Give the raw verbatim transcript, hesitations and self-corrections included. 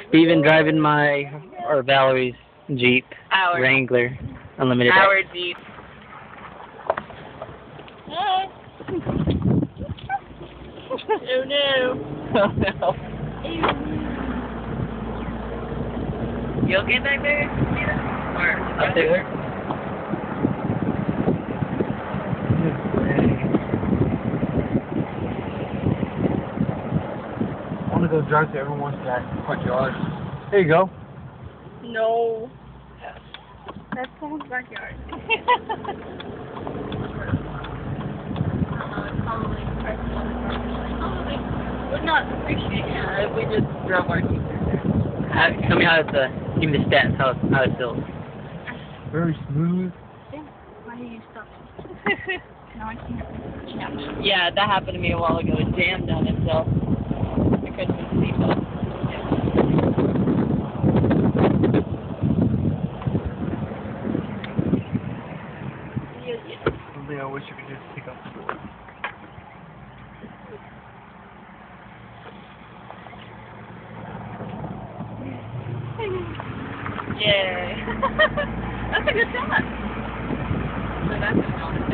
Steven driving my, or Valerie's Jeep, Our. Wrangler, Unlimited. Our Jeep. Oh no. Oh no. You okay back there? Or Up there? I want to go drive to everyone's back front yard. There you go. No. That's someone's backyard. Would not appreciate it if we just drove our Jeep there. How, tell me how it's, uh, give me the stats, how, it's- how it feels. Very smooth. Why do you stop? No, I can't. Yeah, that happened to me a while ago. It jammed on itself. I couldn't even see that. Something I wish you could just pick up the door. Yay. That's a good shot. So that's a